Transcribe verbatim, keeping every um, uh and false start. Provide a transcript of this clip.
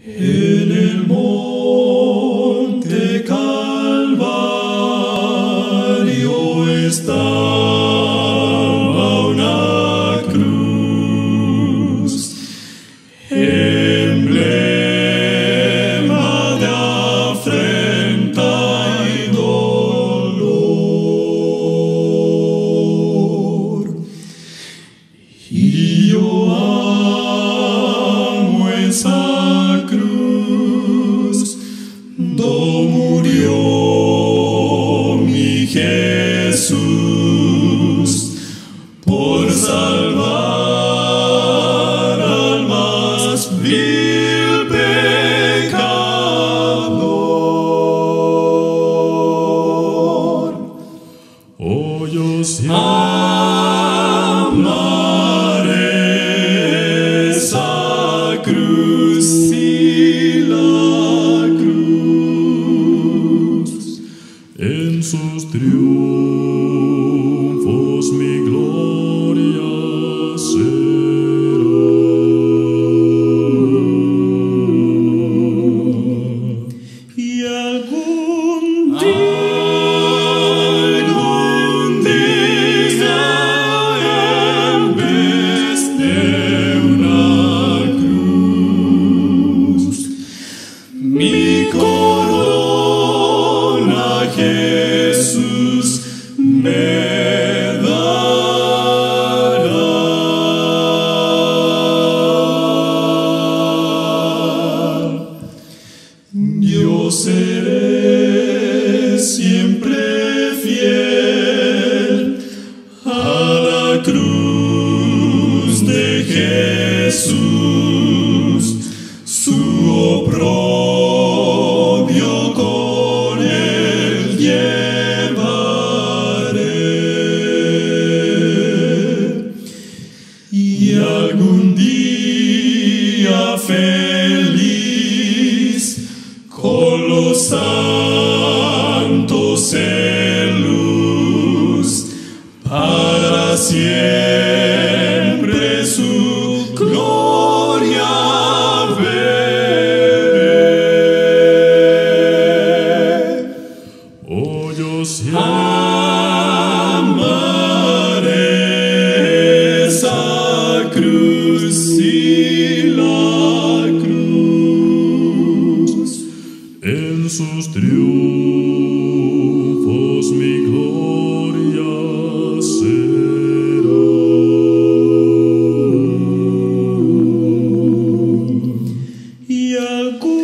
En el monte Calvario estaba una cruz, emblema de afrenta y dolor. Y yo amo esa cruz, do murió mi Jesús por salvar al más vil pecador. Oh, yo amaré esa cruz y la cruz. En sus triunfos mi gloria será. Y algún día, algún día, en vez de una cruz, mi corona Jesús me dará. Yo seré siempre fiel a la cruz de Jesús, su oprobio con él llevaré. Y algún día feliz con los santos en luz, para siempre su gloria veré. Oh, yo sí amaré esa cruz y la cruz. En sus triunfos mi gloria será. Y algún